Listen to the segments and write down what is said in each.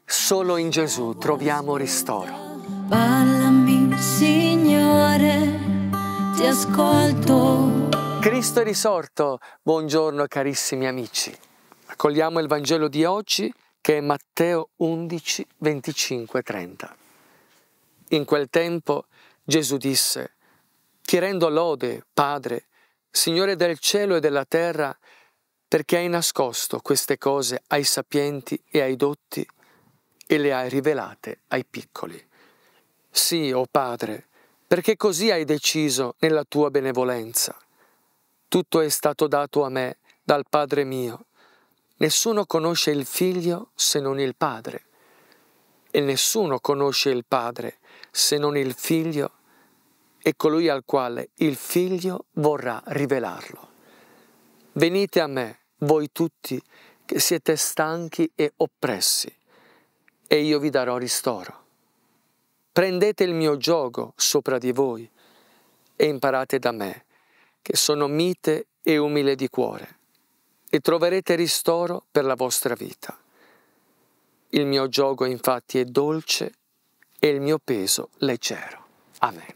Solo in Gesù troviamo ristoro. Parlami, Signore, ti ascolto. Cristo è risorto. Buongiorno carissimi amici. Accogliamo il Vangelo di oggi che è Matteo 11, 25, 30. In quel tempo Gesù disse: Ti rendo lode, Padre, Signore del cielo e della terra, perché hai nascosto queste cose ai sapienti e ai dotti e le hai rivelate ai piccoli. Sì, o Padre, perché così hai deciso nella tua benevolenza. Tutto è stato dato a me dal Padre mio. Nessuno conosce il Figlio se non il Padre, e nessuno conosce il Padre se non il Figlio e colui al quale il Figlio vorrà rivelarlo. Venite a me, voi tutti che siete stanchi e oppressi, e io vi darò ristoro. Prendete il mio giogo sopra di voi e imparate da me, che sono mite e umile di cuore, e troverete ristoro per la vostra vita. Il mio giogo infatti è dolce e il mio peso leggero. Amen.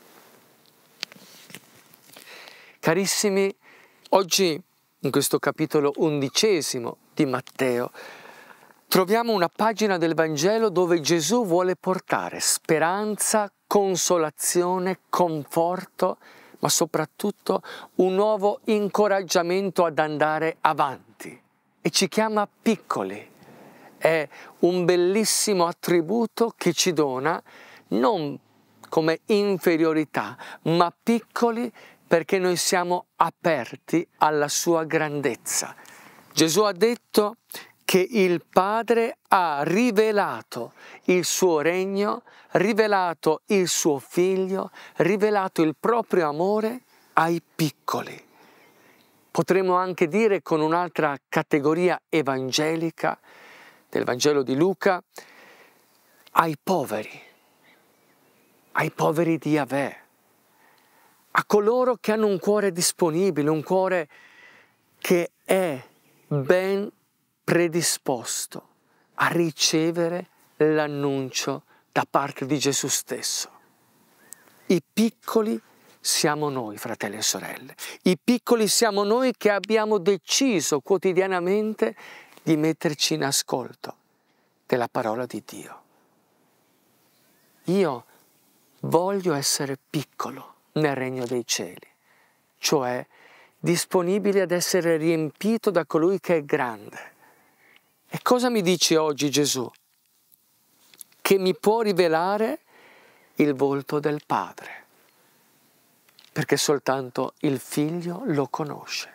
Carissimi, oggi in questo capitolo 11 di Matteo troviamo una pagina del Vangelo dove Gesù vuole portare speranza, consolazione, conforto, ma soprattutto un nuovo incoraggiamento ad andare avanti. E ci chiama piccoli. È un bellissimo attributo che ci dona non come inferiorità, ma piccoli perché noi siamo aperti alla sua grandezza. Gesù ha detto che il Padre ha rivelato il suo regno, rivelato il suo Figlio, rivelato il proprio amore ai piccoli. Potremmo anche dire con un'altra categoria evangelica del Vangelo di Luca, ai poveri di Yahweh, a coloro che hanno un cuore disponibile, un cuore che è ben predisposto a ricevere l'annuncio da parte di Gesù stesso. I piccoli siamo noi, fratelli e sorelle. I piccoli siamo noi che abbiamo deciso quotidianamente di metterci in ascolto della parola di Dio. Io voglio essere piccolo nel regno dei cieli, cioè disponibile ad essere riempito da colui che è grande. E cosa mi dice oggi Gesù? Che mi può rivelare il volto del Padre, perché soltanto il Figlio lo conosce.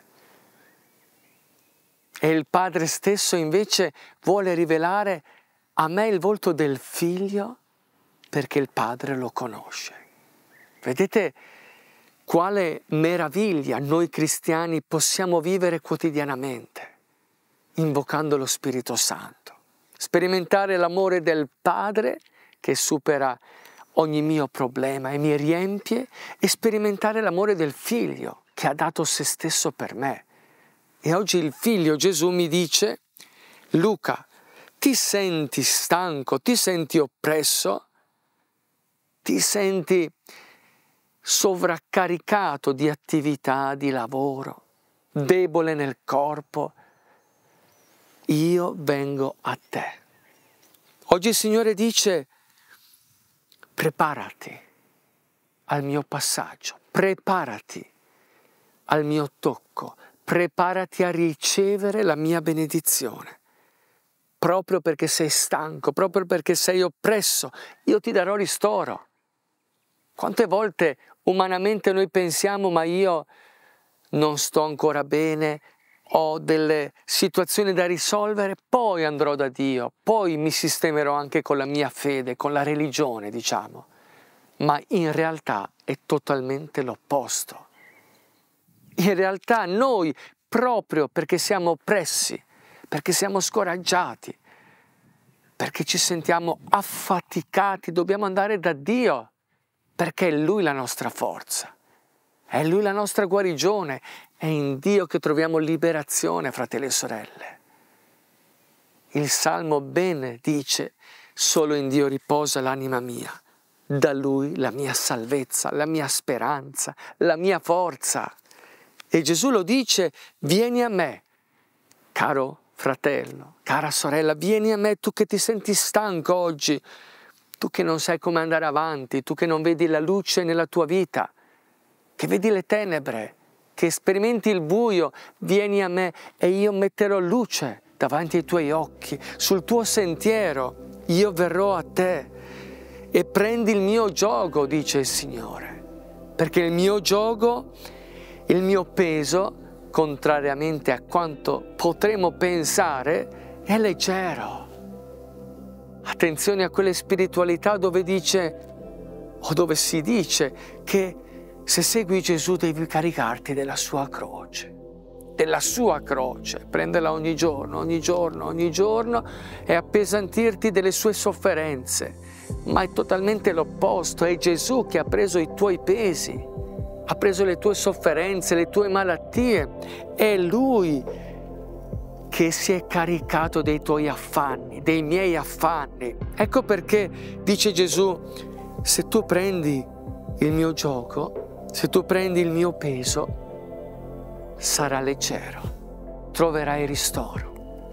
E il Padre stesso invece vuole rivelare a me il volto del Figlio perché il Padre lo conosce. Vedete quale meraviglia noi cristiani possiamo vivere quotidianamente, invocando lo Spirito Santo. Sperimentare l'amore del Padre che supera ogni mio problema e mi riempie, e sperimentare l'amore del Figlio che ha dato se stesso per me. E oggi il Figlio Gesù mi dice: Luca, ti senti stanco, ti senti oppresso, ti senti sovraccaricato di attività, di lavoro, debole nel corpo? Io vengo a te. Oggi il Signore dice: preparati al mio passaggio, preparati al mio tocco, preparati a ricevere la mia benedizione. Proprio perché sei stanco, proprio perché sei oppresso, io ti darò ristoro. Quante volte umanamente noi pensiamo: ma io non sto ancora bene, ho delle situazioni da risolvere, poi andrò da Dio, poi mi sistemerò anche con la mia fede, con la religione, diciamo. Ma in realtà è totalmente l'opposto. In realtà noi, proprio perché siamo oppressi, perché siamo scoraggiati, perché ci sentiamo affaticati, dobbiamo andare da Dio, perché è Lui la nostra forza, è Lui la nostra guarigione, è in Dio che troviamo liberazione, fratelli e sorelle. Il Salmo bene dice: solo in Dio riposa l'anima mia, da Lui la mia salvezza, la mia speranza, la mia forza. E Gesù lo dice: vieni a me, caro fratello, cara sorella, vieni a me, tu che ti senti stanco oggi, tu che non sai come andare avanti, tu che non vedi la luce nella tua vita, che vedi le tenebre, che sperimenti il buio, vieni a me e io metterò luce davanti ai tuoi occhi, sul tuo sentiero, io verrò a te e prendi il mio giogo, dice il Signore, perché il mio giogo, il mio peso, contrariamente a quanto potremmo pensare, è leggero. Attenzione a quelle spiritualità dove dice, o dove si dice, che se segui Gesù devi caricarti della sua croce, prenderla ogni giorno e appesantirti delle sue sofferenze. Ma è totalmente l'opposto, è Gesù che ha preso i tuoi pesi, ha preso le tue sofferenze, le tue malattie, è Lui che si è caricato dei tuoi affanni, dei miei affanni. Ecco perché dice Gesù: se tu prendi il mio giogo, se tu prendi il mio peso, sarà leggero, troverai ristoro.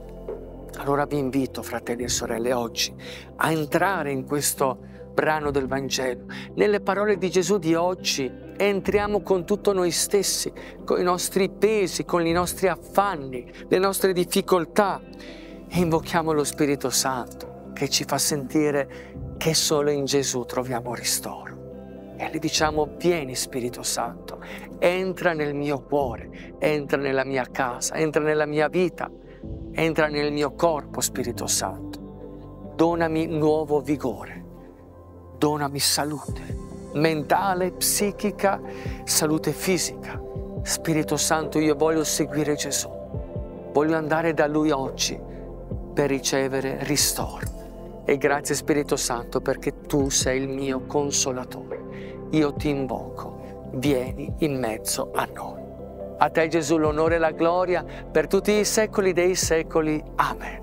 Allora vi invito, fratelli e sorelle, oggi a entrare in questo brano del Vangelo. Nelle parole di Gesù di oggi entriamo con tutto noi stessi, con i nostri pesi, con i nostri affanni, le nostre difficoltà e invochiamo lo Spirito Santo che ci fa sentire che solo in Gesù troviamo ristoro. E gli diciamo: vieni Spirito Santo, entra nel mio cuore, entra nella mia casa, entra nella mia vita, entra nel mio corpo, Spirito Santo. Donami nuovo vigore, donami salute mentale, psichica, salute fisica. Spirito Santo, io voglio seguire Gesù, voglio andare da Lui oggi per ricevere ristoro. E grazie Spirito Santo perché Tu sei il mio consolatore. Io ti invoco, vieni in mezzo a noi. A te Gesù l'onore e la gloria per tutti i secoli dei secoli. Amen.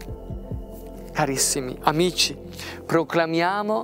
Carissimi amici, proclamiamo,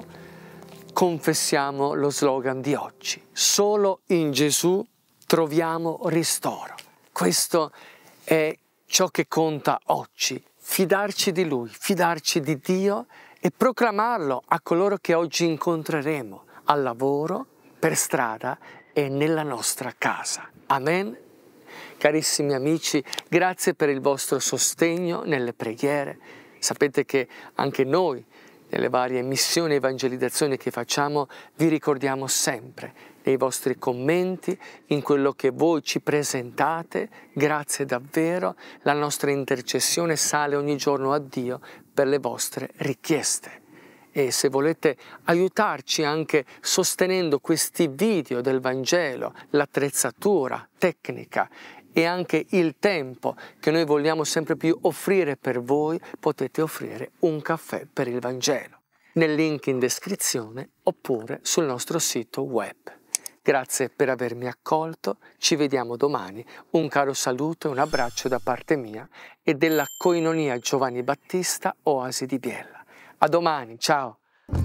confessiamo lo slogan di oggi: solo in Gesù troviamo ristoro. Questo è ciò che conta oggi, fidarci di Lui, fidarci di Dio e proclamarlo a coloro che oggi incontreremo al lavoro, per strada e nella nostra casa. Amen. Carissimi amici, grazie per il vostro sostegno nelle preghiere. Sapete che anche noi, nelle varie missioni e evangelizzazioni che facciamo, vi ricordiamo sempre nei vostri commenti, in quello che voi ci presentate. Grazie davvero, la nostra intercessione sale ogni giorno a Dio per le vostre richieste. E se volete aiutarci anche sostenendo questi video del Vangelo, l'attrezzatura tecnica e anche il tempo che noi vogliamo sempre più offrire per voi, potete offrire un caffè per il Vangelo nel link in descrizione oppure sul nostro sito web. Grazie per avermi accolto, ci vediamo domani. Un caro saluto e un abbraccio da parte mia e della Koinonia Giovanni Battista Oasi di Biella. A domani, ciao!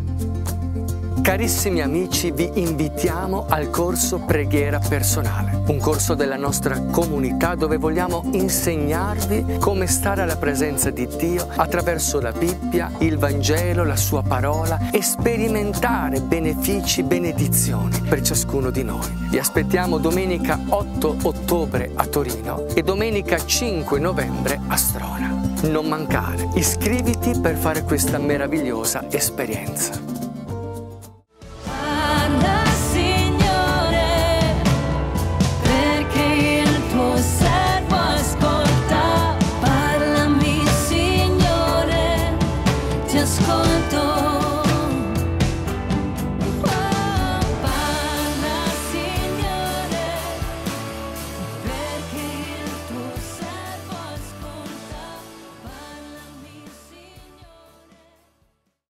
Carissimi amici, vi invitiamo al corso Preghiera Personale, un corso della nostra comunità dove vogliamo insegnarvi come stare alla presenza di Dio attraverso la Bibbia, il Vangelo, la Sua parola e sperimentare benefici, benedizioni per ciascuno di noi. Vi aspettiamo domenica 8 ottobre a Torino e domenica 5 novembre a Strona. Non mancare, iscriviti per fare questa meravigliosa esperienza.